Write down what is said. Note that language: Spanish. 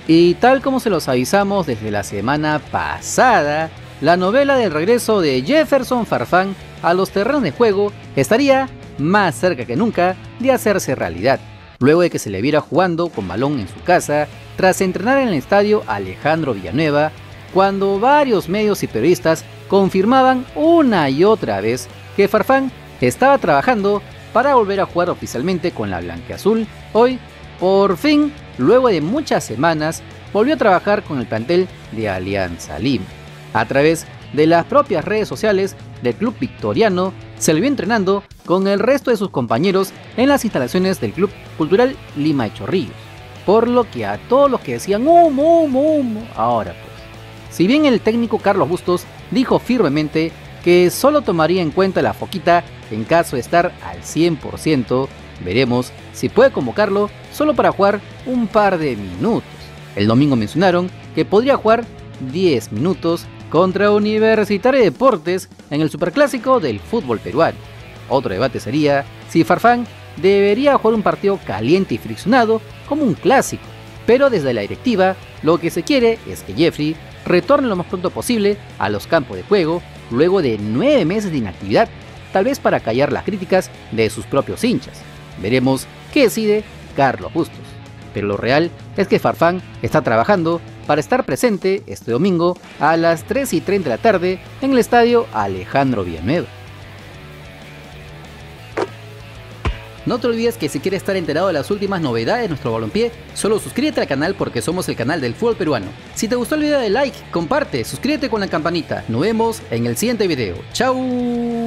Y tal como se los avisamos desde la semana pasada, la novela del regreso de Jefferson Farfán a los terrenos de juego estaría más cerca que nunca de hacerse realidad, luego de que se le viera jugando con balón en su casa tras entrenar en el estadio Alejandro Villanueva, cuando varios medios y periodistas confirmaban una y otra vez que Farfán estaba trabajando para volver a jugar oficialmente con la blanquiazul. Hoy, por fin, luego de muchas semanas, volvió a trabajar con el plantel de Alianza Lima. A través de las propias redes sociales del club victoriano, se le vio entrenando con el resto de sus compañeros en las instalaciones del Club Cultural Lima de Chorrillos, por lo que a todos los que decían humo, humo, humo, ahora pues. Si bien el técnico Carlos Bustos dijo firmemente que solo tomaría en cuenta la foquita en caso de estar al 100%, veremos si puede convocarlo solo para jugar un par de minutos. El domingo mencionaron que podría jugar 10 minutos contra Universitario de Deportes en el superclásico del fútbol peruano. Otro debate sería si Farfán debería jugar un partido caliente y friccionado como un clásico, pero desde la directiva lo que se quiere es que Jeffrey retorne lo más pronto posible a los campos de juego luego de 9 meses de inactividad, tal vez para callar las críticas de sus propios hinchas. Veremos qué decide Carlos Bustos, pero lo real es que Farfán está trabajando para estar presente este domingo a las 3:30 de la tarde en el estadio Alejandro Villanueva. No te olvides que si quieres estar enterado de las últimas novedades de nuestro balompié, solo suscríbete al canal porque somos el canal del fútbol peruano. Si te gustó el video, dale like, comparte, suscríbete con la campanita. Nos vemos en el siguiente video. ¡Chao!